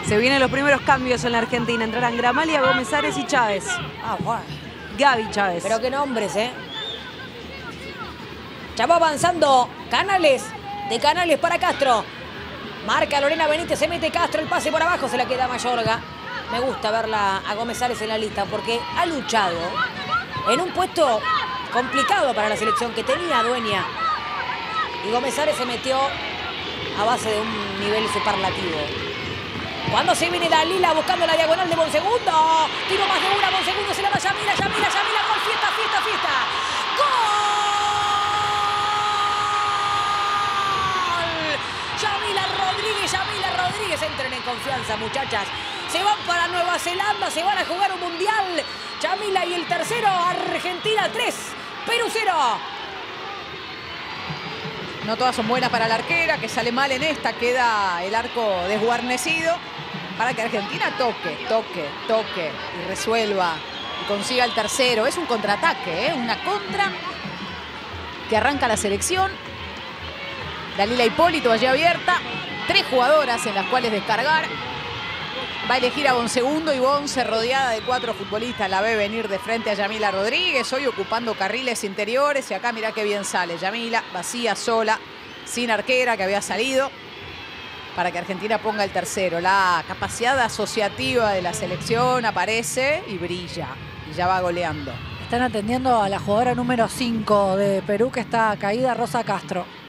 Se vienen los primeros cambios en la Argentina. Entrarán Gramalia, Gómez Ares y Chávez. Ah, bueno. Gaby Chávez. Pero qué nombres, ¿eh? Ya va avanzando Canales. De Canales para Castro. Marca Lorena Benítez, se mete Castro, el pase por abajo, se la queda Mayorga. Me gusta verla a Gómez Ares en la lista porque ha luchado en un puesto complicado para la selección que tenía Dueña. Y Gómez Ares se metió a base de un nivel superlativo. Cuando se viene Dalila buscando la diagonal de Bonsegundo. Tiro más de una, Bonsegundo se la da a Yamila, gol, fiesta. ¡Gol! Yamila Rodríguez, entren en confianza, muchachas. Se van para Nueva Zelanda, se van a jugar un mundial. Yamila y el tercero, Argentina 3, Perú 0. No todas son buenas para la arquera, que sale mal en esta, queda el arco desguarnecido para que Argentina toque y resuelva y consiga el tercero. Es un contraataque, una contra que arranca la selección. Dalila Hipólito allí abierta. 3 jugadoras en las cuales descargar. Va a elegir a Bonsegundo y Bonse rodeada de 4 futbolistas. La ve venir de frente a Yamila Rodríguez, hoy ocupando carriles interiores. Y acá mirá qué bien sale Yamila, vacía, sola, sin arquera que había salido, para que Argentina ponga el tercero. La capacidad asociativa de la selección aparece y brilla. Y ya va goleando. Están atendiendo a la jugadora número 5 de Perú, que está caída, Rosa Castro.